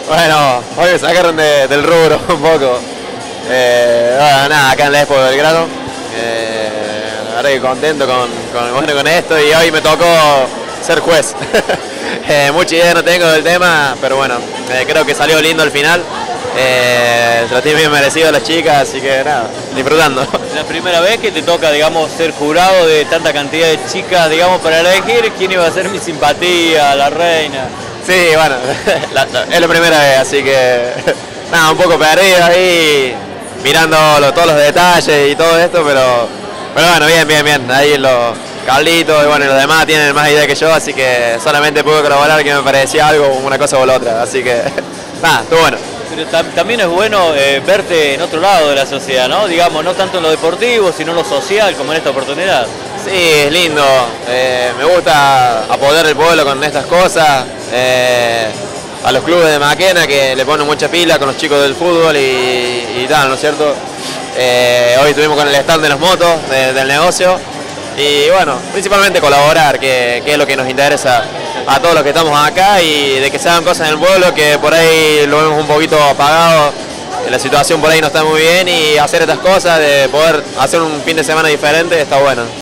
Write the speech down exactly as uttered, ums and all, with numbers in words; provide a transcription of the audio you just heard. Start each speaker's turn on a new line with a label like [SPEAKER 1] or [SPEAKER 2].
[SPEAKER 1] Bueno, hoy me sacaron de, del rubro un poco. Eh, bueno, nada, acá en la Expo de Belgrano. Eh, la verdad que contento con, con, bueno, con esto y hoy me tocó ser juez. eh, mucha idea no tengo del tema, pero bueno, eh, creo que salió lindo al final. Eh, se lo tiene bien merecido a las chicas, así que nada, disfrutando.
[SPEAKER 2] La primera vez que te toca, digamos, ser jurado de tanta cantidad de chicas, digamos, para elegir quién iba a ser mi simpatía, la reina.
[SPEAKER 1] Sí, bueno, la, la, es la primera vez, así que nada, un poco perdido ahí, mirando lo, todos los detalles y todo esto, pero, pero bueno, bien, bien, bien. Ahí los Carlitos y bueno, y los demás tienen más idea que yo, así que solamente pude colaborar que me parecía algo, una cosa o la otra, así que nada, estuvo bueno.
[SPEAKER 2] Pero tam también es bueno eh, verte en otro lado de la sociedad, ¿no? Digamos, no tanto en lo deportivo, sino en lo social, como en esta oportunidad.
[SPEAKER 1] Sí, es lindo, eh, me gusta apoyar el pueblo con estas cosas, eh, a los clubes de Maquena que le ponen mucha pila con los chicos del fútbol y, y tal, ¿no es cierto? Eh, hoy estuvimos con el stand de las motos, de, del negocio, y bueno, principalmente colaborar, que, que es lo que nos interesa a todos los que estamos acá y de que se hagan cosas en el pueblo que por ahí lo vemos un poquito apagado. La situación por ahí no está muy bien y hacer estas cosas, de poder hacer un fin de semana diferente, está bueno.